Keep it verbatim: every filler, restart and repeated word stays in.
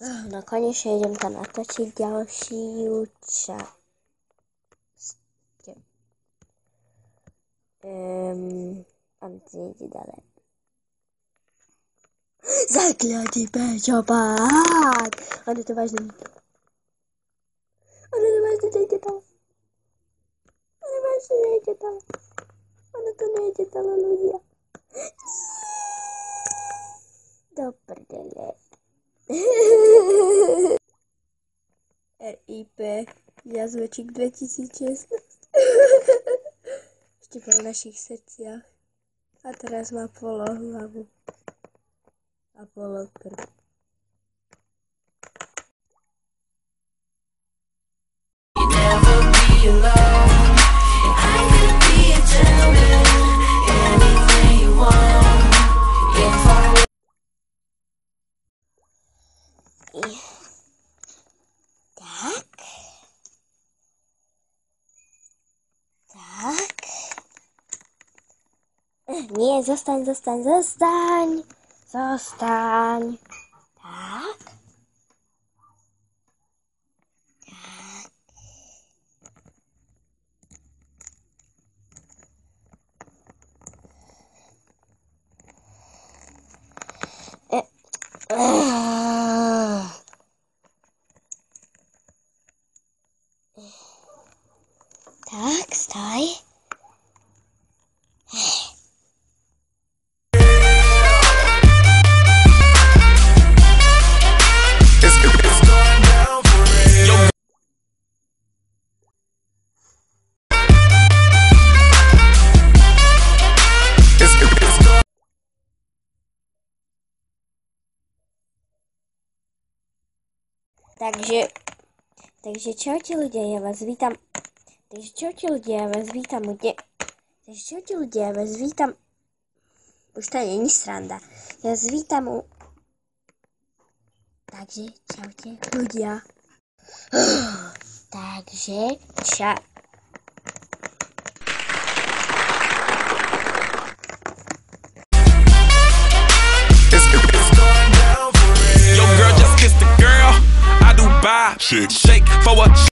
No konečne idem tam natočiť ďalšiu časť. Um, a to nejde ďalej. Zakladí pečopák! Ono to vážne nejde. Ono to vážne nejde tam. Ono vážne nejde tam. Ono to nejde tam, ľudia. Do prdele. R I P Jazvečík dvetisícšestnásť. Ešte bol v našich srdciach. A teraz má polo hlavu. A polo krv. Tak. Tak. Nie, zostaň, zostaň, zostaň. Zostaň. Tak. Tak. E, uh. Tak, stoj. Takže, takže čaute ľudia, ja vás vítam. Takže čaute ľudia, ja vás vítam. Kde? Takže čaute ľudia, ja vás vítam. Už to nie je sranda. Ja vás vítam u... Takže čaute ľudia. Takže ča... Shake for a